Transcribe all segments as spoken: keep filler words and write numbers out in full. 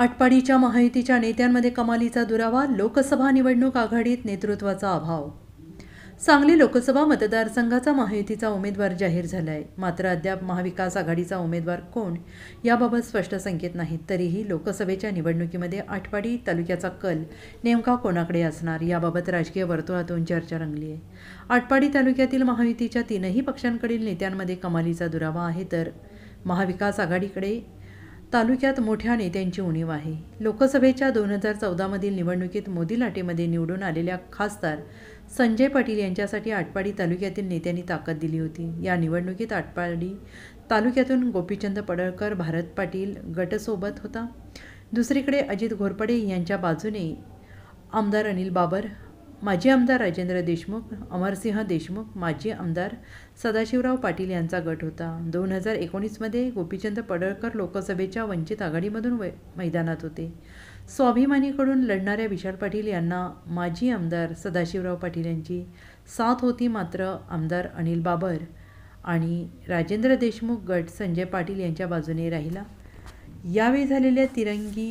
आटपाडीच्या महायुतीच्या नेत्यांमध्ये कमालीचा दुरावा, लोकसभा निवडणूक आघाडीत नेतृत्वाचा अभाव। सांगली लोकसभा मतदारसंघाचा महायुतीचा उमेदवार जाहीर झाला आहे, मात्र अद्याप महाविकास आघाडीचा उमेदवार कोण याबाबत स्पष्ट संकेत नाहीत। तरीही लोकसभेच्या निवडणुकीमध्ये आटपाडी तालुक्याचा कल नेमका कोणाकडे असणार याबाबत राजकीय वर्तुळातून चर्चा रंगली आहे। आटपाडी तालुक्यातील महायुतीच्या तीनही पक्षांकडील नेत्यांमध्ये कमालीचा दुरावा आहे, तर महाविकास आघाडीकडे तालुक्यात मोठ्या नेत्यांची उणीव आहे। लोकसभेच्या दोन हजार चौदामधील निवडणुकीत मोदी लाटेमध्ये निवडून आलेल्या खासदार संजय पाटील यांच्यासाठी आटपाडी तालुक्यातील नेत्यांनी ताकद दिली होती। या निवडणुकीत आटपाडी तालुक्यातून गोपीचंद पडळकर भारत पाटील गटसोबत होता। दुसरीकडे अजित घोरपडे यांच्या बाजूने आमदार अनिल बाबर, माजी आमदार राजेंद्र देशमुख, अमरसिंह देशमुख, माजी आमदार सदाशिवराव पाटील यांचा गट होता। दोन हजार एकोणीसमध्ये गोपीचंद पडळकर लोकसभेच्या वंचित आघाडीमधून मैदानात होते। स्वाभिमानीकडून लढणाऱ्या विशाल पाटील यांना माजी आमदार सदाशिवराव पाटील यांची साथ होती, मात्र आमदार अनिल बाबर आणि राजेंद्र देशमुख गट संजय पाटील यांच्या बाजूने राहिला। यावेळी झालेल्या तिरंगी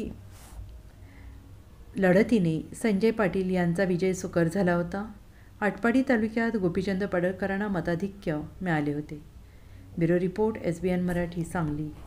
लढतीने संजय पाटील यांचा विजय सुकर झाला होता। आटपाडी तालुक्यात गोपीचंद पडळकरांना मताधिक्य मिळाले होते। Bureau report, S B N Marathi, Sangli.